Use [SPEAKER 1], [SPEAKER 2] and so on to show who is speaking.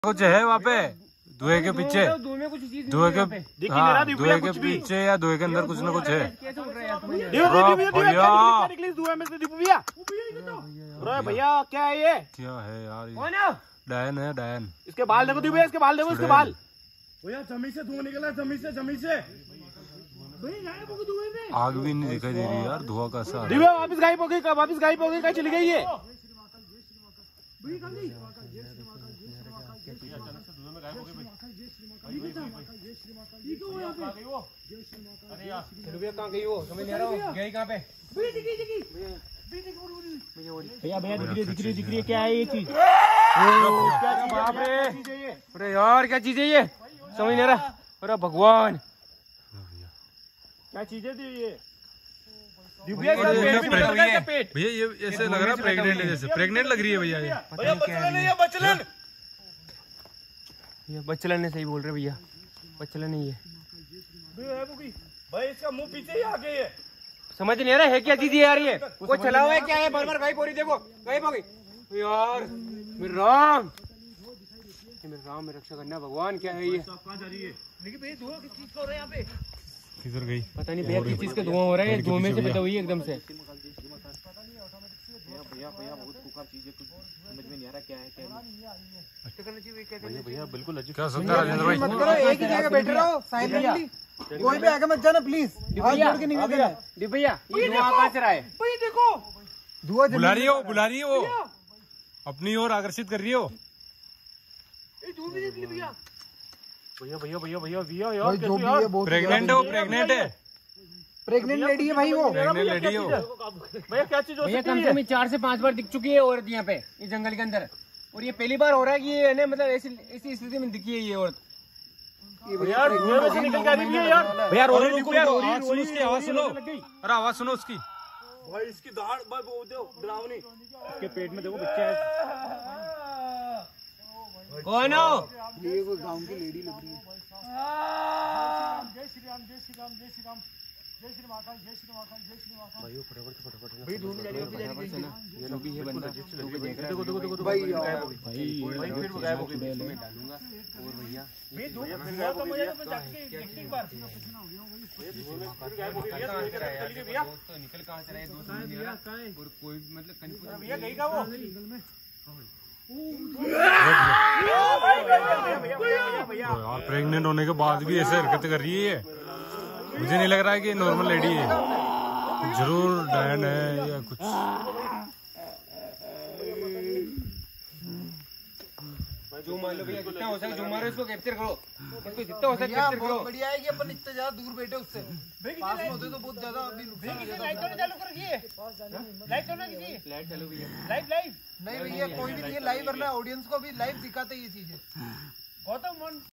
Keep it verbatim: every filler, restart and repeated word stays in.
[SPEAKER 1] कुछ है वहाँ पे धुएं के पीछे, धुएं के हाँ धुएं के पीछे या धुएं के अंदर कुछ न कुछ है।
[SPEAKER 2] भैया क्या है ये?
[SPEAKER 1] क्या है यार ये? डायन है डायन।
[SPEAKER 2] इसके बाल देखो दिव्या, इसके बाल देखो, इसके बाल।
[SPEAKER 3] भैया जमीन से धुआं निकला, जमीन से जमीन से
[SPEAKER 1] आग भी नहीं दिखाई दे रही यार, धुआं का सा।
[SPEAKER 2] दिव्या वापस गायब हो गई, वापस गायब हो गई, कहाँ चली गई ये? कहाँ गई वो? समझ नहीं आ रहा, गई कहाँ पे? भैया भैया दिख रही दिख रही दिख रही क्या है ये चीज? बाप रे, अरे यार क्या चीज है ये? समझ नहीं आ रहा। अरे भगवान क्या चीजें थी ये?
[SPEAKER 1] भैया ये ऐसे लग रहा है प्रेग्नेंट है, जैसे प्रेग्नेंट लग रही है भैया ये।
[SPEAKER 3] भैया बचलन है, ये बचलन।
[SPEAKER 2] ये बचलन है, सही बोल रहे भैया, बचलन है ये।
[SPEAKER 3] भाई इसका मुंह पीछे ही आ गई है,
[SPEAKER 2] समझ नहीं आ रहा है क्या चीज यार ये? वो चला हुआ है क्या है? बार बार गायब हो रही, देखो गायब हो गई यार। मेरे राम मेरे राम में रक्षा करना भगवान, क्या है ये?
[SPEAKER 3] कहाँ जा रही है? लेकिन भैया धुआं किस चीज का हो रहा है यहाँ पे?
[SPEAKER 1] किधर गई
[SPEAKER 2] पता नहीं भैया किस चीज का धुआं हो रहा है, धुआं में से पैदा हुई है एकदम से। भैया भैया बहुत खूंखार चीज है, कुछ समझ में नहीं आ रहा क्या है क्या नहीं। भैया भैया बिल्कुल अजीब।
[SPEAKER 1] क्या सुनता है राजेंद्र भाई?
[SPEAKER 4] मत करो, एक ही जगह बैठे रहो साइलेंटली, कोई भी आगे मत जाना प्लीज। हाथ जोड़ के निवेदन है।
[SPEAKER 2] भैया ये धुआं कहाँ से रहा है?
[SPEAKER 3] भैया देखो
[SPEAKER 4] धुआं
[SPEAKER 1] बुला रही हो, बुला रही है वो, अपनी ओर आकर्षित कर रही हो।
[SPEAKER 3] धूप भी निकली भैया।
[SPEAKER 2] भैया भैया भैया भैया भैया
[SPEAKER 4] भाई जो भी है बहुत
[SPEAKER 1] प्रेग्नेंट है वो, प्रेग्नेंट है,
[SPEAKER 4] प्रेग्नेंट लेडी है भाई वो।
[SPEAKER 1] प्रेग्नेंट लेडी हो।
[SPEAKER 3] भैया क्या चीज हो
[SPEAKER 2] भैया
[SPEAKER 3] सकती
[SPEAKER 2] कम
[SPEAKER 3] है?
[SPEAKER 2] से कम चार से पांच बार दिख चुकी है औरत यहाँ पे, इस जंगल के अंदर, और ये पहली बार हो रहा है कि ये है मतलब ऐसी ऐसी स्थिति में दिखी है ये औरत।
[SPEAKER 3] यार धुएं में से निकल के आ रही है यार।
[SPEAKER 2] भैया रो
[SPEAKER 1] रुको, रुको, रुको, आवाज सुनो उसकी, आवाज सुनो, अरे आवाज सुनो उसकी।
[SPEAKER 3] भाई इसकी दाढ़ भाई वो दो डरावनी।
[SPEAKER 2] इसके पेट में देखो बच्चा है। कौन हो?
[SPEAKER 4] ये कोई गांव की लेडी लग रही है।
[SPEAKER 3] जय श्री राम, जय श्री राम, जय श्री राम, जय श्री महाकाल, जय श्री महाकाल, जय श्री महाकाल।
[SPEAKER 2] भाई फटाफट फटाफट
[SPEAKER 4] भाई धूम जा रही है, जा रही है।
[SPEAKER 2] ये लोग ये बंदा जो भी देख रहा है, देखो देखो देखो
[SPEAKER 4] भाई
[SPEAKER 2] भाई फिर गायब हो गई, मैं डालूंगा। और भैया
[SPEAKER 3] ये धूप फिर गायब हो गई, तो जाके देखते एक बार। फिर गायब हो गई भैया, धुएं के साथ चली गई भैया।
[SPEAKER 2] तो निकल कहाँ से रहे दोस्त नहीं आ रहा, और कोई मतलब कंफ्यूजन
[SPEAKER 3] भैया गई का वो?
[SPEAKER 1] यार प्रेग्नेंट होने के बाद भी ऐसे हरकत कर रही है, मुझे नहीं लग रहा है कि नॉर्मल लेडी है, जरूर डायन है या कुछ।
[SPEAKER 2] जो मान लो भैया जितना हो सके जो मारो इसको कैप्चर करो, इसको जितना हो सके कैप्चर करो।
[SPEAKER 4] बहुत बढ़िया है कि अपन इतने ज्यादा दूर बैठे उससे, पास में होते तो बहुत ज्यादा अभी नुकसान हो जाता।
[SPEAKER 3] लाइट चालू कर रखी है, लाइट चालू कीजिए,
[SPEAKER 2] लाइट चलो भैया,
[SPEAKER 3] लाइव लाइव।
[SPEAKER 4] नहीं भैया कोई भी नहीं लाइव करना है, ऑडियंस को भी लाइव दिखाते ये चीजें।
[SPEAKER 3] गौतम